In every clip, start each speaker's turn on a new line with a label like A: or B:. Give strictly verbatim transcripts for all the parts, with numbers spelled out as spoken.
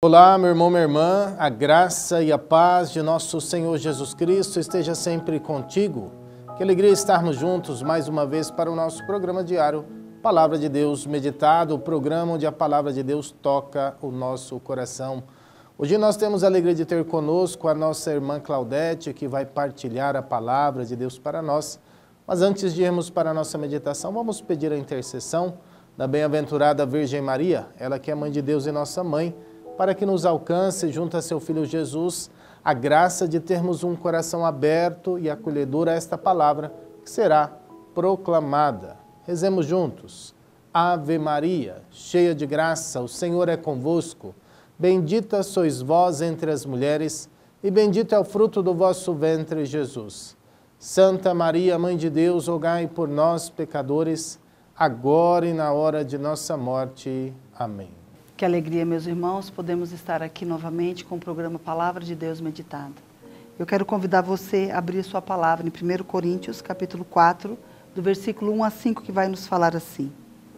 A: Olá, meu irmão, minha irmã, a graça e a paz de nosso Senhor Jesus Cristo esteja sempre contigo. Que alegria estarmos juntos mais uma vez para o nosso programa diário Palavra de Deus Meditado, o programa onde a Palavra de Deus toca o nosso coração. Hoje nós temos a alegria de ter conosco a nossa irmã Claudete, que vai partilhar a Palavra de Deus para nós. Mas antes de irmos para a nossa meditação, vamos pedir a intercessão da bem-aventurada Virgem Maria, ela que é Mãe de Deus e nossa Mãe, para que nos alcance, junto a seu Filho Jesus, a graça de termos um coração aberto e acolhedor a esta palavra que será proclamada. Rezemos juntos. Ave Maria, cheia de graça, o Senhor é convosco. Bendita sois vós entre as mulheres, e bendito é o fruto do vosso ventre, Jesus. Santa Maria, Mãe de Deus, rogai por nós, pecadores, agora e na hora de nossa morte. Amém.
B: Que alegria, meus irmãos, podemos estar aqui novamente com o programa Palavra de Deus Meditada. Eu quero convidar você a abrir sua palavra em primeiro Coríntios, capítulo quatro, do versículo um a cinco, que vai nos falar assim.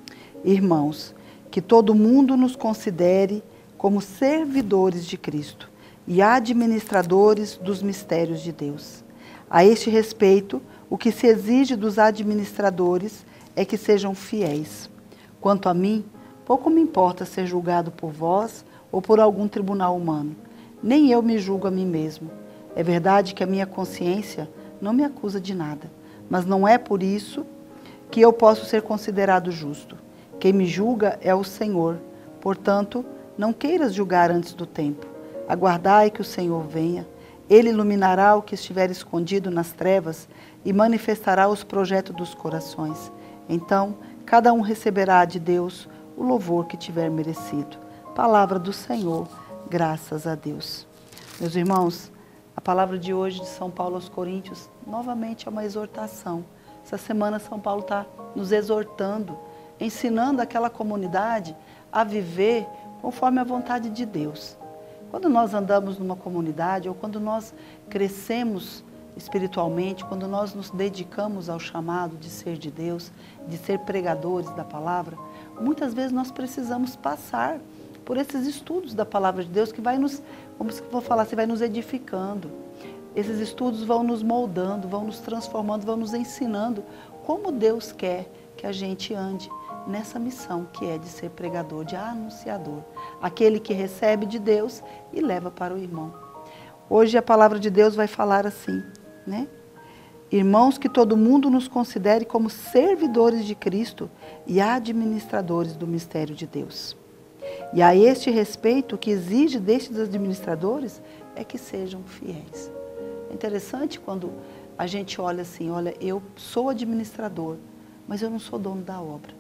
B: Irmãos, que todo mundo nos considere como servidores de Cristo e administradores dos mistérios de Deus. A este respeito, o que se exige dos administradores é que sejam fiéis. Quanto a mim, pouco me importa ser julgado por vós ou por algum tribunal humano. Nem eu me julgo a mim mesmo. É verdade que a minha consciência não me acusa de nada, mas não é por isso que eu posso ser considerado justo. Quem me julga é o Senhor. Portanto, não queiras julgar antes do tempo. Aguardai que o Senhor venha. Ele iluminará o que estiver escondido nas trevas e manifestará os projetos dos corações. Então, cada um receberá de Deus o louvor que tiver merecido. Palavra do Senhor, graças a Deus. Meus irmãos, a palavra de hoje de São Paulo aos Coríntios, novamente é uma exortação. Essa semana São Paulo está nos exortando, ensinando aquela comunidade a viver conforme a vontade de Deus. Quando nós andamos numa comunidade, ou quando nós crescemos espiritualmente, quando nós nos dedicamos ao chamado de ser de Deus, de ser pregadores da palavra, muitas vezes nós precisamos passar por esses estudos da palavra de Deus que vai nos, como eu vou falar assim, vai nos edificando. Esses estudos vão nos moldando, vão nos transformando, vão nos ensinando como Deus quer que a gente ande nessa missão que é de ser pregador, de anunciador. Aquele que recebe de Deus e leva para o irmão. Hoje a palavra de Deus vai falar assim, né? Irmãos, que todo mundo nos considere como servidores de Cristo e administradores do mistério de Deus. E a este respeito, o que exige destes administradores é que sejam fiéis. É interessante quando a gente olha assim, olha, eu sou administrador, mas eu não sou dono da obra.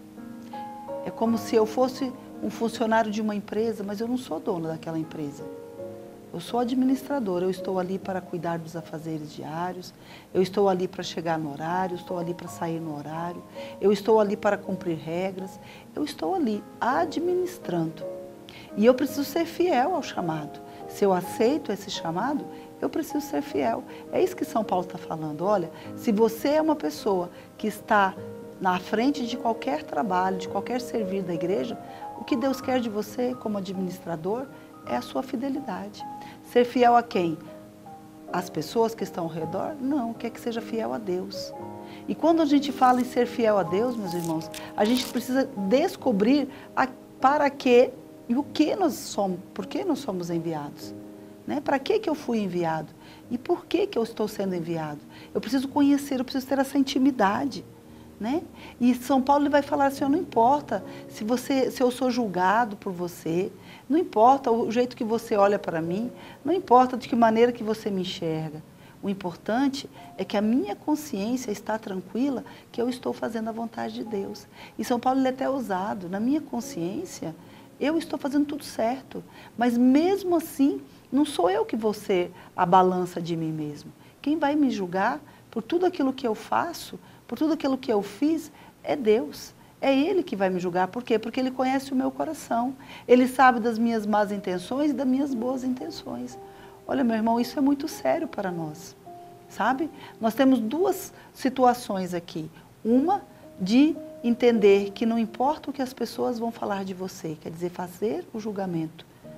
B: É como se eu fosse um funcionário de uma empresa, mas eu não sou dono daquela empresa. Eu sou administrador, eu estou ali para cuidar dos afazeres diários, eu estou ali para chegar no horário, eu estou ali para sair no horário, eu estou ali para cumprir regras, eu estou ali administrando. E eu preciso ser fiel ao chamado. Se eu aceito esse chamado, eu preciso ser fiel. É isso que São Paulo está falando. Olha, se você é uma pessoa que está na frente de qualquer trabalho, de qualquer servir da igreja, o que Deus quer de você como administrador é a sua fidelidade. Ser fiel a quem? As pessoas que estão ao redor? Não, quer que seja fiel a Deus. E quando a gente fala em ser fiel a Deus, meus irmãos, a gente precisa descobrir a, para que e o que nós somos, por que nós somos enviados. Né? Para que que eu fui enviado? E por que que eu estou sendo enviado? Eu preciso conhecer, eu preciso ter essa intimidade. Né? E São Paulo ele vai falar assim, não importa se, você, se eu sou julgado por você, não importa o jeito que você olha para mim, não importa de que maneira que você me enxerga. O importante é que a minha consciência está tranquila, que eu estou fazendo a vontade de Deus. E São Paulo ele é até ousado, na minha consciência, eu estou fazendo tudo certo, mas mesmo assim, não sou eu que vou ser a balança de mim mesmo. Quem vai me julgar por tudo aquilo que eu faço, por tudo aquilo que eu fiz, é Deus. É Ele que vai me julgar. Por quê? Porque Ele conhece o meu coração. Ele sabe das minhas más intenções e das minhas boas intenções. Olha, meu irmão, isso é muito sério para nós. Sabe? Nós temos duas situações aqui. Uma de entender que não importa o que as pessoas vão falar de você, quer dizer, fazer o julgamento.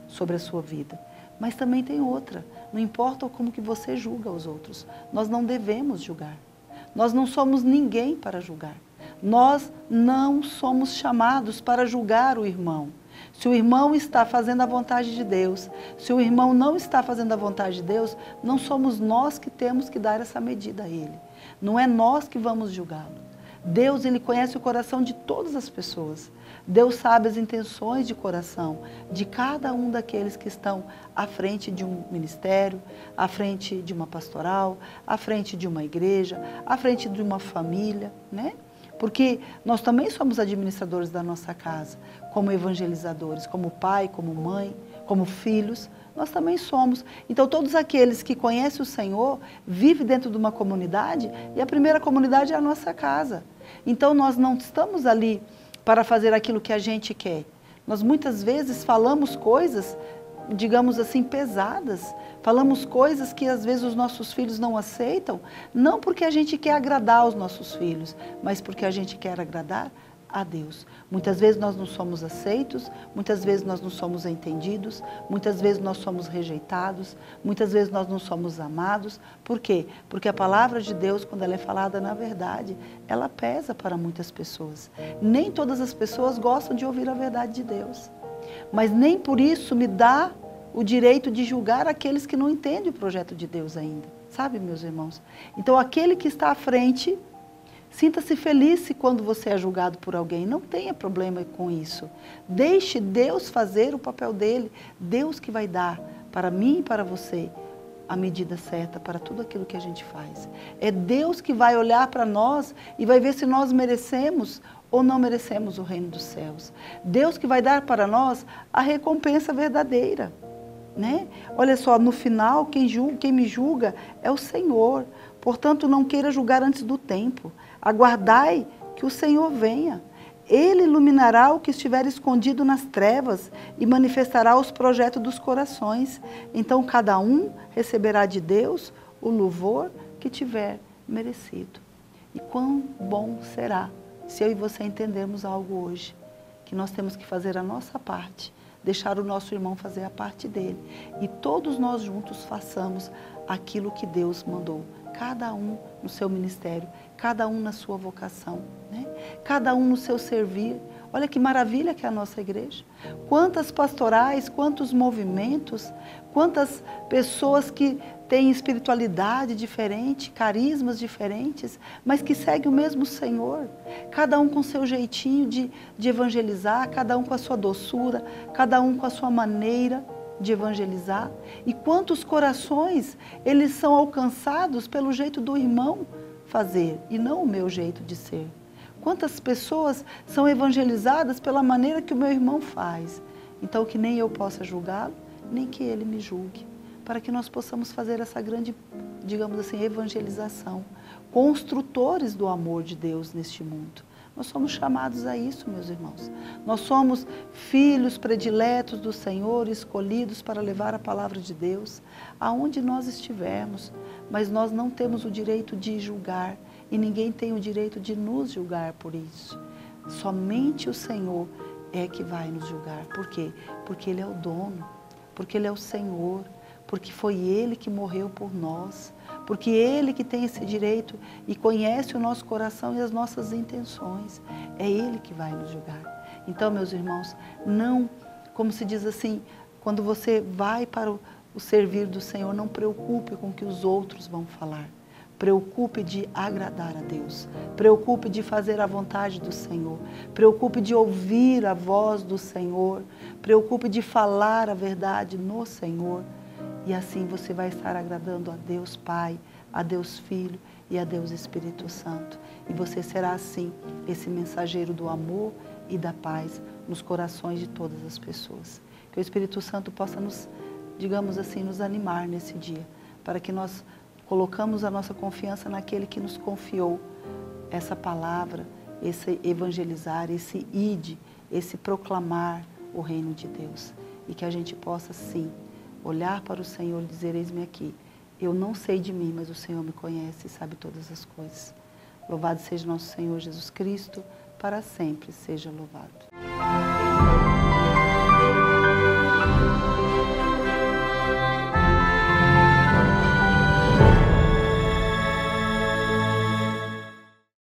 B: sobre a sua vida. Mas também tem outra, não importa como que você julga os outros, nós não devemos julgar. Nós não somos ninguém para julgar. Nós não somos chamados para julgar o irmão. Se o irmão está fazendo a vontade de Deus, se o irmão não está fazendo a vontade de Deus, não somos nós que temos que dar essa medida a ele. Não é nós que vamos julgá-lo. Deus, ele conhece o coração de todas as pessoas. Deus sabe as intenções de coração de cada um daqueles que estão à frente de um ministério, à frente de uma pastoral, à frente de uma igreja, à frente de uma família, né? Porque nós também somos administradores da nossa casa, como evangelizadores, como pai, como mãe, como filhos, nós também somos. Então todos aqueles que conhecem o Senhor, vivem dentro de uma comunidade, e a primeira comunidade é a nossa casa. Então nós não estamos ali para fazer aquilo que a gente quer. Nós muitas vezes falamos coisas, digamos assim, pesadas. Falamos coisas que às vezes os nossos filhos não aceitam, não porque a gente quer agradar os nossos filhos, mas porque a gente quer agradar a Deus. Muitas vezes nós não somos aceitos, muitas vezes nós não somos entendidos, muitas vezes nós somos rejeitados, muitas vezes nós não somos amados. Por quê? Porque a palavra de Deus, quando ela é falada na verdade, ela pesa para muitas pessoas. Nem todas as pessoas gostam de ouvir a verdade de Deus, mas nem por isso me dá o direito de julgar aqueles que não entendem o projeto de Deus ainda. Sabe, meus irmãos? Então, aquele que está à frente, sinta-se feliz se quando você é julgado por alguém. Não tenha problema com isso. Deixe Deus fazer o papel dele. Deus que vai dar para mim e para você a medida certa para tudo aquilo que a gente faz. É Deus que vai olhar para nós e vai ver se nós merecemos ou não merecemos o reino dos céus. Deus que vai dar para nós a recompensa verdadeira. Né? Olha só, no final, quem, julga, quem me julga é o Senhor. Portanto, não queira julgar antes do tempo. Aguardai que o Senhor venha. Ele iluminará o que estiver escondido nas trevas e manifestará os projetos dos corações. Então, cada um receberá de Deus o louvor que tiver merecido. E quão bom será se eu e você entendermos algo hoje, que nós temos que fazer a nossa parte, deixar o nosso irmão fazer a parte dele. E todos nós juntos façamos aquilo que Deus mandou. Cada um no seu ministério, cada um na sua vocação, né? Cada um no seu servir. Olha que maravilha que é a nossa igreja. Quantas pastorais, quantos movimentos, quantas pessoas que têm espiritualidade diferente, carismas diferentes, mas que seguem o mesmo Senhor. Cada um com seu jeitinho de, de evangelizar, cada um com a sua doçura, cada um com a sua maneira de evangelizar. E quantos corações eles são alcançados pelo jeito do irmão fazer e não o meu jeito de ser. Quantas pessoas são evangelizadas pela maneira que o meu irmão faz. Então que nem eu possa julgá-lo, nem que ele me julgue, para que nós possamos fazer essa grande, digamos assim, evangelização, construtores do amor de Deus neste mundo. Nós somos chamados a isso, meus irmãos. Nós somos filhos prediletos do Senhor, escolhidos para levar a palavra de Deus aonde nós estivermos, mas nós não temos o direito de julgar e ninguém tem o direito de nos julgar por isso. Somente o Senhor é que vai nos julgar. Por quê? Porque Ele é o dono, porque Ele é o Senhor, porque foi Ele que morreu por nós, porque Ele que tem esse direito e conhece o nosso coração e as nossas intenções. É Ele que vai nos julgar. Então, meus irmãos, não, como se diz assim, quando você vai para o, o servir do Senhor, não preocupe com o que os outros vão falar. Preocupe de agradar a Deus. Preocupe de fazer a vontade do Senhor. Preocupe de ouvir a voz do Senhor. Preocupe de falar a verdade no Senhor. E assim você vai estar agradando a Deus Pai, a Deus Filho e a Deus Espírito Santo. E você será assim, esse mensageiro do amor e da paz nos corações de todas as pessoas. Que o Espírito Santo possa nos, digamos assim, nos animar nesse dia, para que nós colocamos a nossa confiança naquele que nos confiou essa palavra, esse evangelizar, esse ide, esse proclamar o reino de Deus. E que a gente possa, sim, olhar para o Senhor e dizer, eis-me aqui. Eu não sei de mim, mas o Senhor me conhece e sabe todas as coisas. Louvado seja nosso Senhor Jesus Cristo, para sempre seja louvado.